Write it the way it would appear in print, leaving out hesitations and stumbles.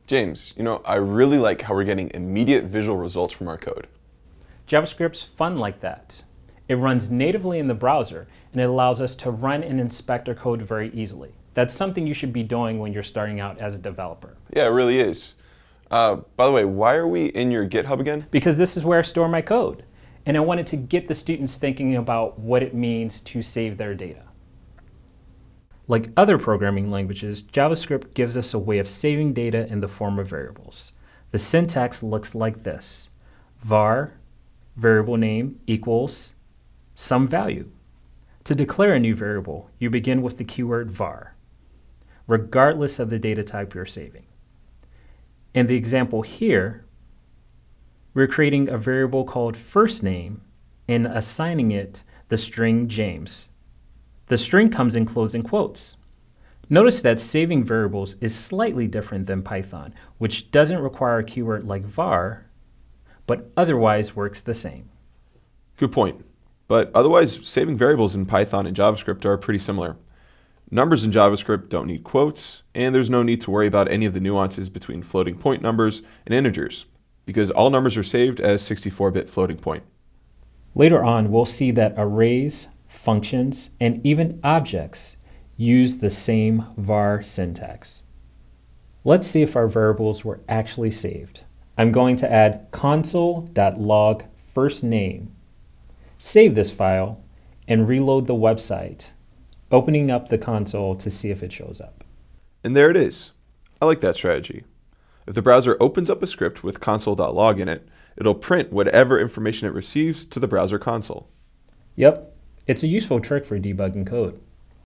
James, I really like how we're getting immediate visual results from our code. JavaScript's fun like that. It runs natively in the browser, and it allows us to run and inspect our code very easily. That's something you should be doing when you're starting out as a developer. Yeah, it really is. By the way, why are we in your GitHub again? Because this is where I store my code, and I wanted to get the students thinking about what it means to save their data. Like other programming languages, JavaScript gives us a way of saving data in the form of variables. The syntax looks like this: var, variable name, equals some value. To declare a new variable, you begin with the keyword var, regardless of the data type you're saving. In the example here, we're creating a variable called first name and assigning it the string James. The string comes in closing quotes. Notice that saving variables is slightly different than Python, which doesn't require a keyword like var, but otherwise works the same. Good point. But otherwise, saving variables in Python and JavaScript are pretty similar. Numbers in JavaScript don't need quotes, and there's no need to worry about any of the nuances between floating point numbers and integers, because all numbers are saved as 64-bit floating point. Later on, we'll see that arrays, functions, and even objects use the same var syntax. Let's see if our variables were actually saved. I'm going to add console.log firstname. Save this file and reload the website, opening up the console to see if it shows up. And there it is. I like that strategy. If the browser opens up a script with console.log in it, it'll print whatever information it receives to the browser console. Yep, it's a useful trick for debugging code.